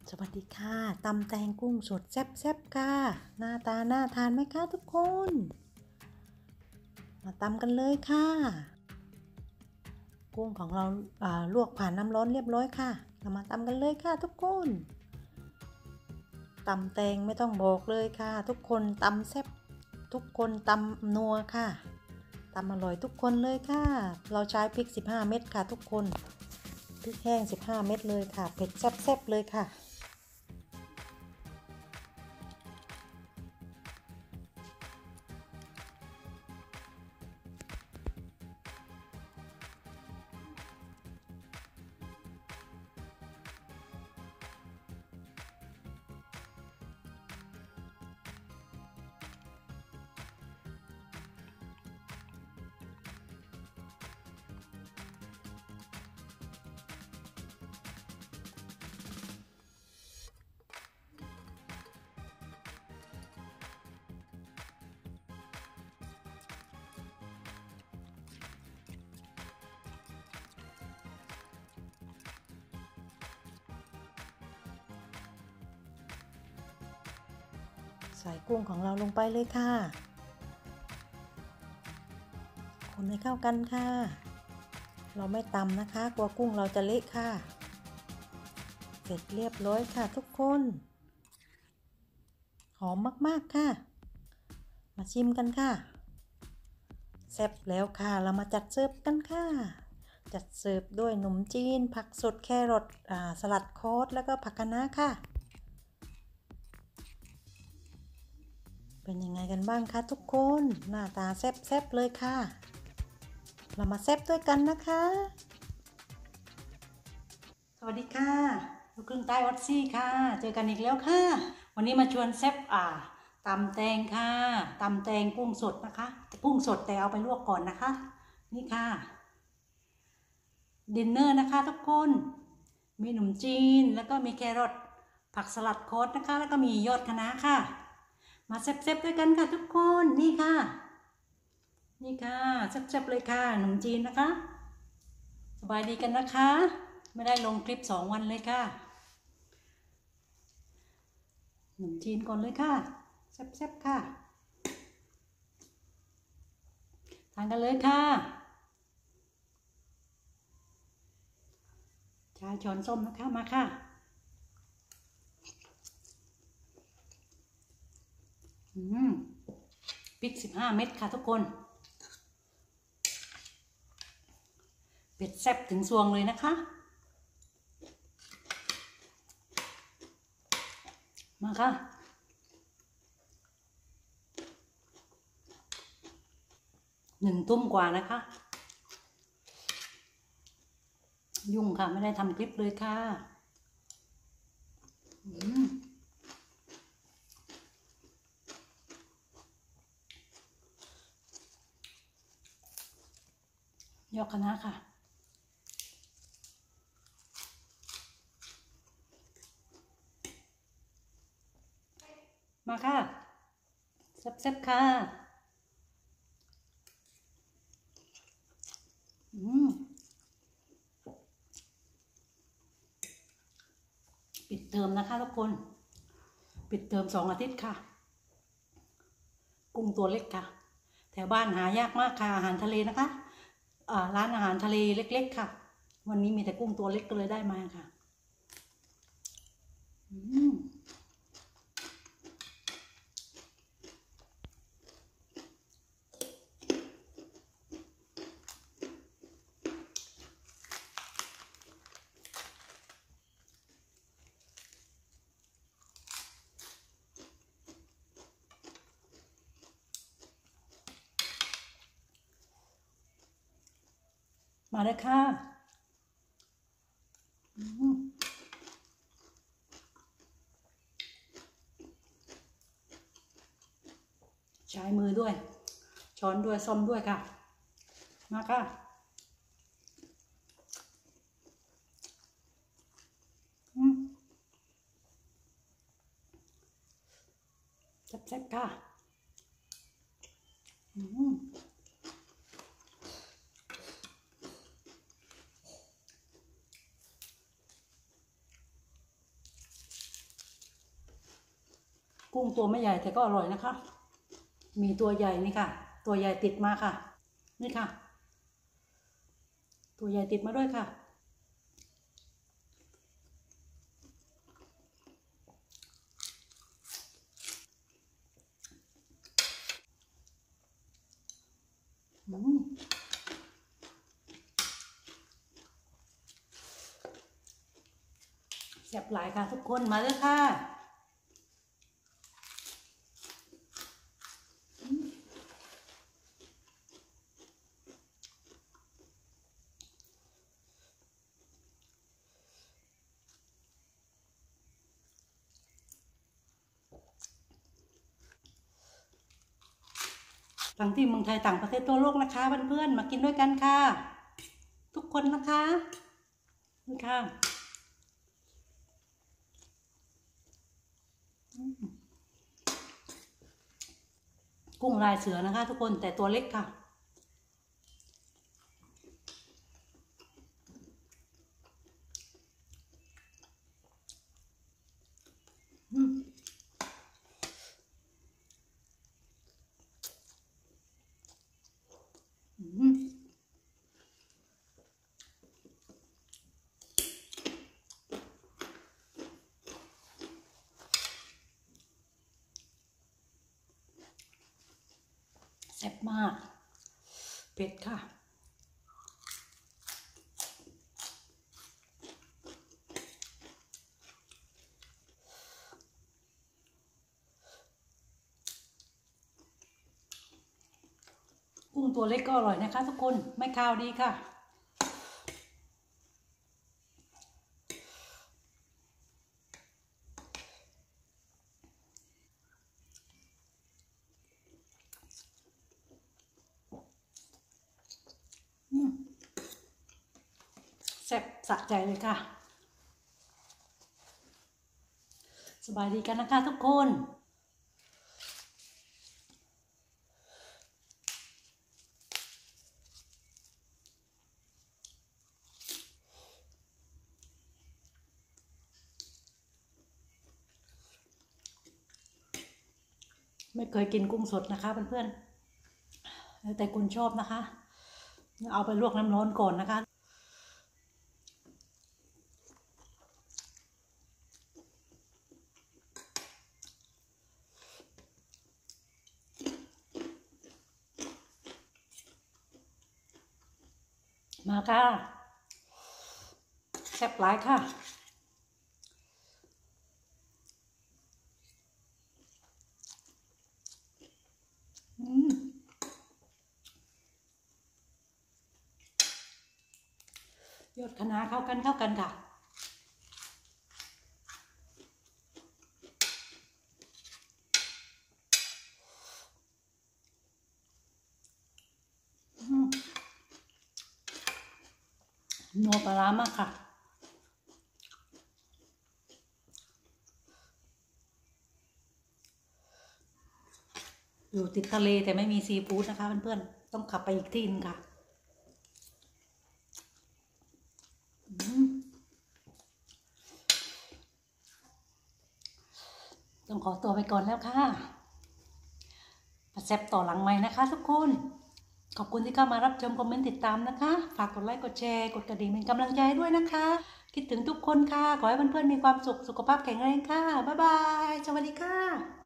สวัสดีค่ะตำแตงกุ้งสดแซ่บๆค่ะหน้าตาน่าทานไหมคะทุกคนมาตำกันเลยค่ะกุ้งของเราลวกผ่านน้ำร้อนเรียบร้อยค่ะเรามาตำกันเลยค่ะทุกคนตำแตงไม่ต้องบอกเลยค่ะทุกคนตำแซ่บทุกคนตำนัวค่ะตำอร่อยทุกคนเลยค่ะเราใช้พริก15 เม็ดค่ะทุกคนพริกแห้ง15 เม็ดเลยค่ะเผ็ดแซ่บๆเลยค่ะใส่กุ้งของเราลงไปเลยค่ะคนให้เข้ากันค่ะเราไม่ตำนะคะกลัวกุ้งเราจะเละค่ะเสร็จเรียบร้อยค่ะทุกคนหอมมากๆค่ะมาชิมกันค่ะแซ่บแล้วค่ะเรามาจัดเสิร์ฟกันค่ะจัดเสิร์ฟด้วยขนมจีนผักสดแครอทสลัดโค้ดแล้วก็ผักคะน้าค่ะเป็นยังไงกันบ้างคะทุกคนหน้าตาแซ่บๆเลยค่ะเรามาแซ่บด้วยกันนะคะสวัสดีค่ะลูกครึ่งใต้วัดซี่ค่ะเจอกันอีกแล้วค่ะวันนี้มาชวนแซ่บตำแตงค่ะตำแตงกุ้งสดนะคะกุ้งสดแต่เอาไปลวกก่อนนะคะนี่ค่ะดินเนอร์นะคะทุกคนมีขนมจีนแล้วก็มีแครอทผักสลัดโค้ดนะคะแล้วก็มียอดคะน้าค่ะมาแซ่บๆด้วยกันค่ะทุกคนนี่ค่ะนี่ค่ะแซ่บๆเลยค่ะขนมจีนนะคะสบายดีกันนะคะไม่ได้ลงคลิป2 วันเลยค่ะขนมจีนก่อนเลยค่ะแซ่บๆค่ะทานกันเลยค่ะชาช้อนส้มนะคะมาค่ะพริก15 เม็ดค่ะทุกคนเผ็ดแซ่บถึงซวงเลยนะคะมาค่ะ1 ทุ่มกว่านะคะยุ่งค่ะไม่ได้ทำคลิปเลยค่ะยอดคะน้าค่ะมาค่ะแซ่บๆค่ะปิดเทอมนะคะทุกคนปิดเทอม2 อาทิตย์ค่ะกุ้งตัวเล็กค่ะแถวบ้านหายากมากค่ะอาหารทะเลนะคะร้านอาหารทะเลเล็กๆค่ะวันนี้มีแต่กุ้งตัวเล็กก็เลยได้มาค่ะมาเลยค่ะใช้มือด้วยช้อนด้วยส้อมด้วยค่ะมาค่ะแซ่บๆค่ะกุ้งตัวไม่ใหญ่แต่ก็อร่อยนะคะมีตัวใหญ่นี่ค่ะตัวใหญ่ติดมาค่ะนี่ค่ะตัวใหญ่ติดมาด้วยค่ะแซ่บหลายค่ะทุกคนมาเลยค่ะทั้งที่เมืองไทยต่างประเทศทั่วโลกนะคะเพื่อนๆมากินด้วยกันค่ะทุกคนนะคะนี่ค่ะกุ้งลายเสือนะคะทุกคนแต่ตัวเล็กค่ะแซ่บมากเผ็ดค่ะกุ้งตัวเล็กก็อร่อยนะคะทุกคนไม่คาวดีค่ะแซ่บสะใจเลยค่ะสบายดีกันนะคะทุกคนไม่เคยกินกุ้งสดนะคะเพื่อนๆแต่คุณชอบนะคะเอาไปลวกน้ำร้อนก่อนนะคะมาค่ะแซ่บหลายค่ะยอดคะน้าเข้ากันค่ะนัวปลาร้ามากค่ะอยู่ติดทะเลแต่ไม่มีซีฟู้ดนะคะเพื่อนๆต้องขับไปอีกที่นึงค่ะต้องขอตัวไปก่อนแล้วค่ะมาแซ่บต่อหลังใหม่นะคะทุกคนขอบคุณที่เข้ามารับชมคอมเมนต์ติดตามนะคะฝากกดไลค์กดแชร์กดกระดิ่งเป็นกำลังใจด้วยนะคะคิดถึงทุกคนค่ะขอให้เพื่อนๆมีความสุขสุขภาพแข็งแรงค่ะบ๊ายบายสวัสดีค่ะ